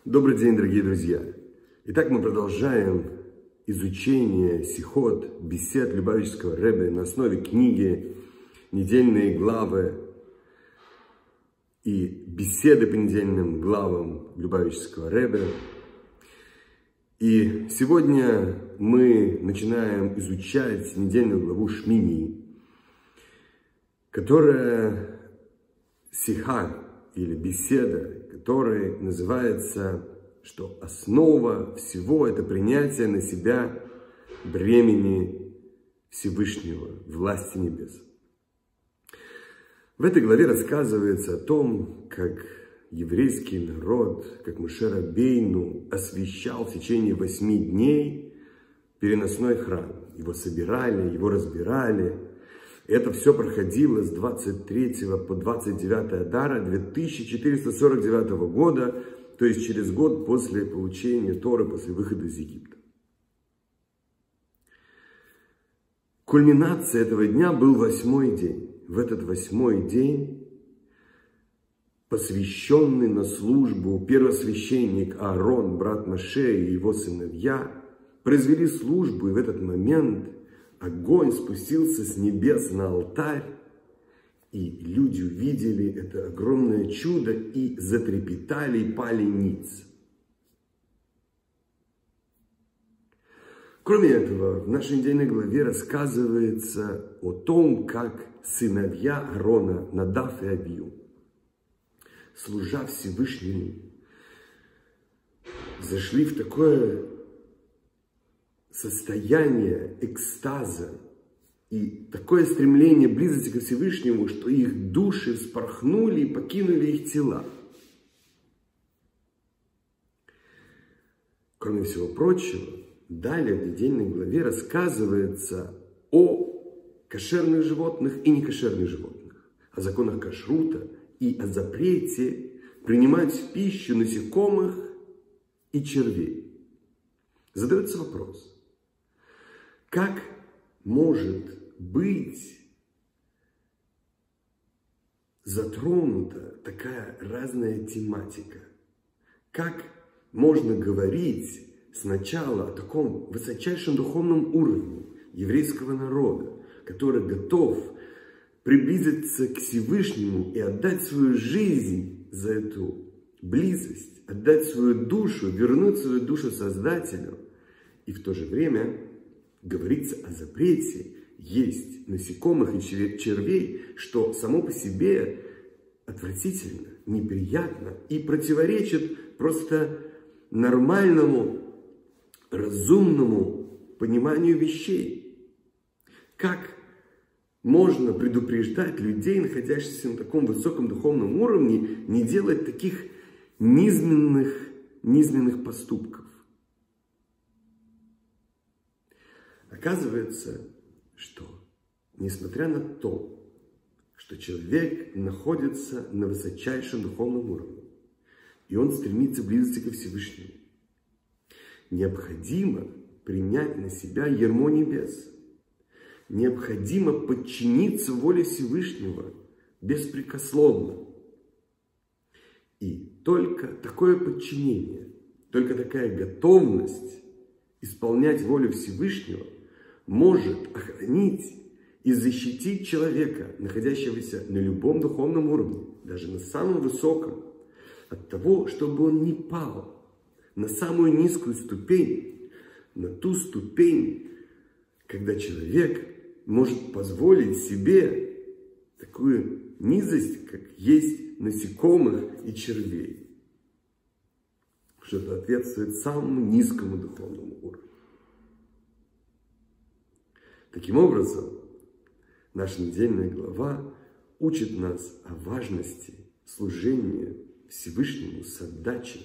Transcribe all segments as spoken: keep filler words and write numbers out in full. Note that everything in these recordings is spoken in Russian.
Добрый день, дорогие друзья! Итак, мы продолжаем изучение сихот, бесед Любавического Ребе на основе книги «Недельные главы» и беседы по недельным главам Любавического Ребе. И сегодня мы начинаем изучать недельную главу Шмини, которая сиха или беседа, которая называется, что основа всего – это принятие на себя бремени Всевышнего, власти небес. В этой главе рассказывается о том, как еврейский народ, как Моше Рабейну освящал в течение восьми дней переносной храм. Его собирали, его разбирали. Это все проходило с двадцать третьего по двадцать девятое Адара две тысячи четыреста сорок девятого года, то есть через год после получения Торы, после выхода из Египта. Кульминацией этого дня был восьмой день. В этот восьмой день, посвященный на службу первосвященник Аарон, брат Моше и его сыновья, произвели службу, и в этот момент огонь спустился с небес на алтарь, и люди увидели это огромное чудо и затрепетали и пали ниц. Кроме этого, в нашей недельной главе рассказывается о том, как сыновья Аарона, Надав и Авию, служа Всевышнему, зашли в такое состояние экстаза и такое стремление близости ко Всевышнему, что их души вспорхнули и покинули их тела. Кроме всего прочего, далее в недельной главе рассказывается о кошерных животных и некошерных животных, о законах кашрута и о запрете принимать в пищу насекомых и червей. Задается вопрос: как может быть затронута такая разная тематика? Как можно говорить сначала о таком высочайшем духовном уровне еврейского народа, который готов приблизиться к Всевышнему и отдать свою жизнь за эту близость, отдать свою душу, вернуть свою душу Создателю, и в то же время говорится о запрете есть насекомых и червей, что само по себе отвратительно, неприятно и противоречит просто нормальному, разумному пониманию вещей. Как можно предупреждать людей, находящихся на таком высоком духовном уровне, не делать таких низменных, низменных поступков? Оказывается, что несмотря на то, что человек находится на высочайшем духовном уровне, и он стремится близости ко Всевышнему, необходимо принять на себя ярмо небес. Необходимо подчиниться воле Всевышнего беспрекословно. И только такое подчинение, только такая готовность исполнять волю Всевышнего может охранить и защитить человека, находящегося на любом духовном уровне, даже на самом высоком, от того, чтобы он не пал на самую низкую ступень, на ту ступень, когда человек может позволить себе такую низость, как есть насекомых и червей, что соответствует самому низкому духовному уровню. Таким образом, наша недельная глава учит нас о важности служения Всевышнему с отдачей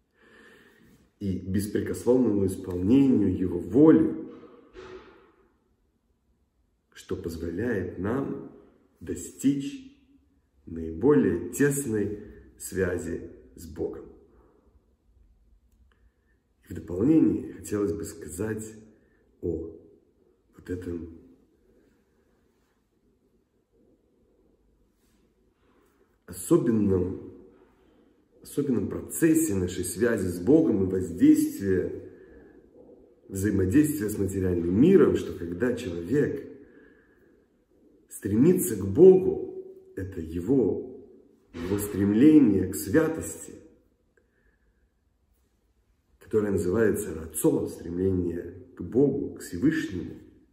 и беспрекословному исполнению Его воли, что позволяет нам достичь наиболее тесной связи с Богом. И в дополнение хотелось бы сказать о вот этом особенном особенном процессе нашей связи с Богом и воздействия, взаимодействия с материальным миром, что когда человек стремится к Богу, это его, его стремление к святости, которое называется рацо, стремление к Богу, к Всевышнему,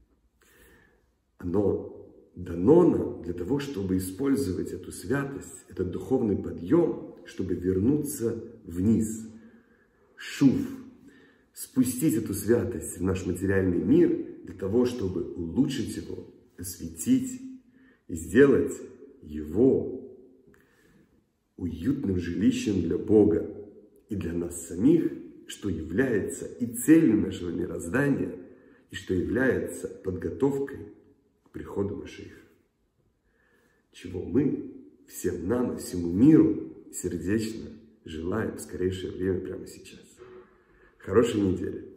оно дано нам для того, чтобы использовать эту святость, этот духовный подъем, чтобы вернуться вниз. Шув. Спустить эту святость в наш материальный мир для того, чтобы улучшить его, осветить и сделать его уютным жилищем для Бога и для нас самих, что является и целью нашего мироздания, и что является подготовкой к приходу Машиаха, чего мы всем нам и всему миру сердечно желаем в скорейшее время прямо сейчас. Хорошей недели!